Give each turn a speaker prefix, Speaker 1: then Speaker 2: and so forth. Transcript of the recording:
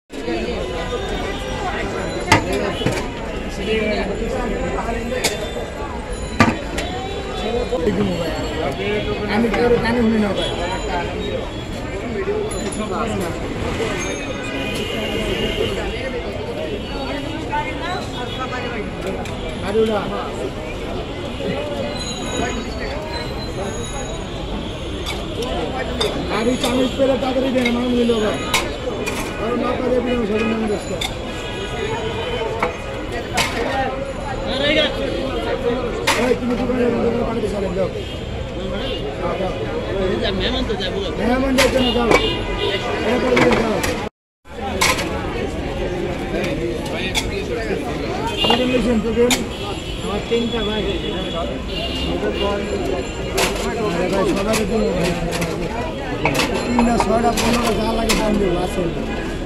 Speaker 1: আমি কানে শুনি না ভাই গাড়ি চালিশ পেলে তাড়াতাড়ি দেন মানুষ নিল ভাই কারণ না পারে সেদিন আমি ব্যস্ত তুমি পাঠাতে চালেন যাও মেহমান যাচ্ছে না যাও আমার 3টা ভাই সবাই 3টা 6টা 15টা যা লাগে দাম দেবো আসল